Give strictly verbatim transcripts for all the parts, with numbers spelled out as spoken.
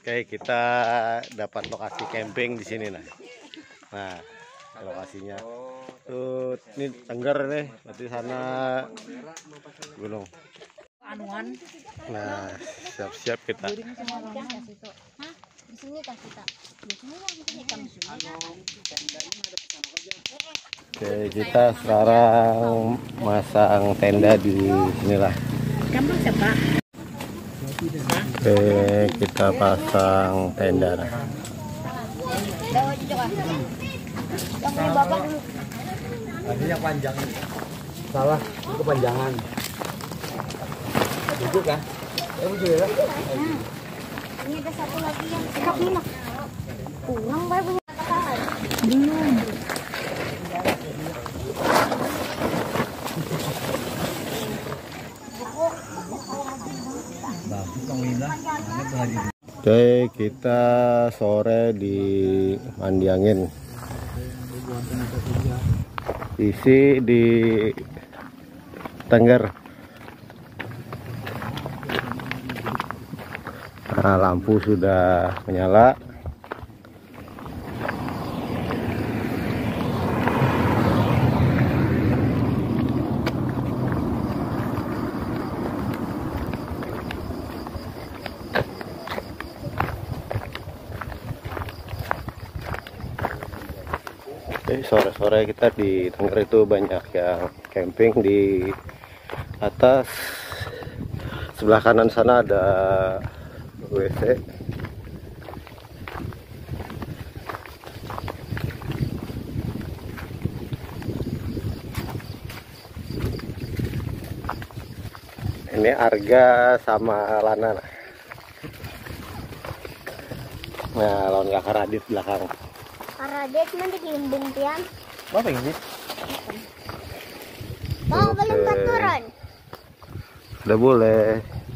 Oke, kita dapat lokasi camping di sini nah. Nah, lokasinya tuh ini Tengger nih, berarti sana gunung. Nah, siap-siap kita. Oke, kita sekarang masang tenda di sinilah. Oke, kita pasang tenda. Artinya panjang. Salah, kepanjangan. Duduk kan? Ya, duduk ya. Ini ada satu lagi yang enak nih, Mak. Kurang banyak katakan. Belum. Oke, kita sore di mandi angin. Isi di Tengger. Nah, lampu sudah menyala. Sore-sore kita di Tengger itu banyak yang camping. Di atas sebelah kanan sana ada W C. Ini Arga sama Lana. Nah, lawan kakak Radit belakang. Radit nanti diimbung pian. Apa ini? Mau belum turun? Udah boleh.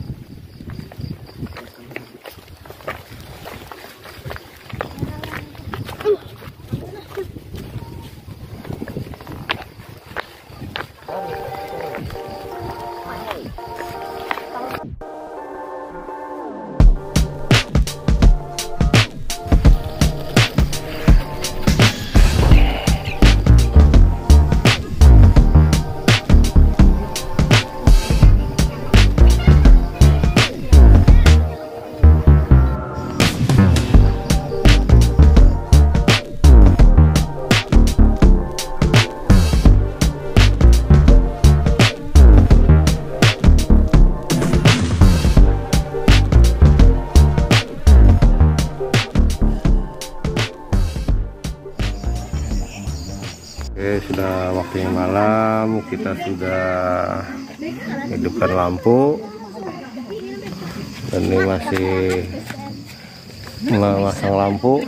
Oke, sudah waktunya malam, kita sudah hidupkan lampu dan ini masih memasang lampu.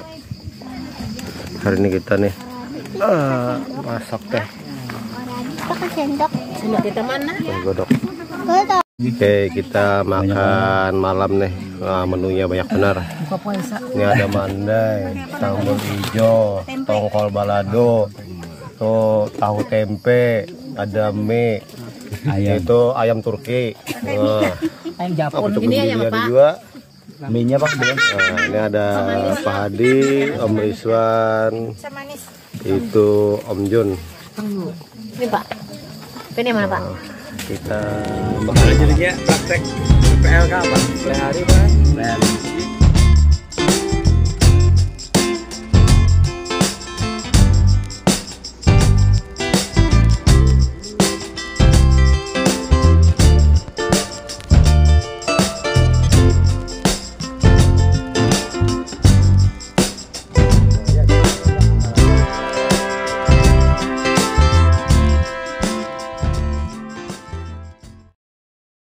Hari ini kita nih uh, masak teh. Pakai sendok. Sendok kita mana? Godok. Oke, kita makan malam nih. Nah, menunya banyak benar. Ini ada mandai, sambal hijau, tongkol balado, tuh tahu tempe, ada mie, ayam. Itu ayam Turki. Nah, ayam Japon. Ini ayam apa? Juga. Mie-nya Pak. Nah, ini ada Pak Hadi, Om Rizwan, itu Om Jun. Ini Pak. Ini mana Pak? Nah, kita Jadinya praktek P L K apa? Sehari Pak.